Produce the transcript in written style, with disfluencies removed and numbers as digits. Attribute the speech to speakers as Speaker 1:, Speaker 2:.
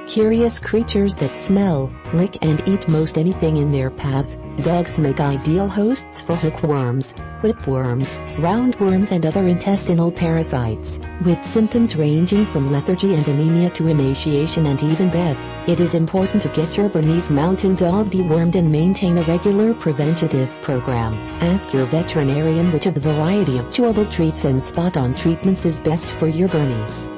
Speaker 1: Curious creatures that smell, lick and eat most anything in their paths, dogs make ideal hosts for hookworms, whipworms, roundworms and other intestinal parasites. With symptoms ranging from lethargy and anemia to emaciation and even death, it is important to get your Bernese Mountain Dog dewormed and maintain a regular preventative program. Ask your veterinarian which of the variety of chewable treats and spot-on treatments is best for your Bernie.